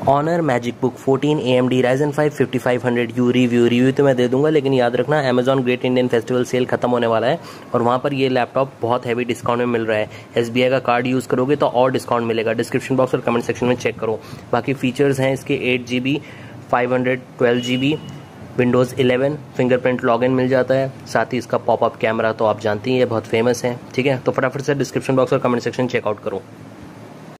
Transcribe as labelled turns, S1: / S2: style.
S1: Honour Magic Book 14 AMD Ryzen 5 5500U review तो मैं दे दूंगा, लेकिन याद रखना Amazon Great Indian Festival sale खत्म होने वाला है और वहाँ पर ये लैपटॉप बहुत हैवी डिस्काउंट में मिल रहा है। SBI का कार्ड यूज़ करोगे तो और डिस्काउंट मिलेगा। डिस्क्रिप्शन बॉक्स और कमेंट सेक्शन में चेक करो। बाकी फीचर्स हैं इसके 8GB 512GB Windows 11 fingerprint login मिल जाता है, साथ ही इसका पॉपअप कैमरा तो आप जानती हैं ये बहुत फेमस है। ठीक है, तो फटाफट से डिस्क्रिप्शन बॉक्स और कमेंट सेक्शन चेकआउट करो।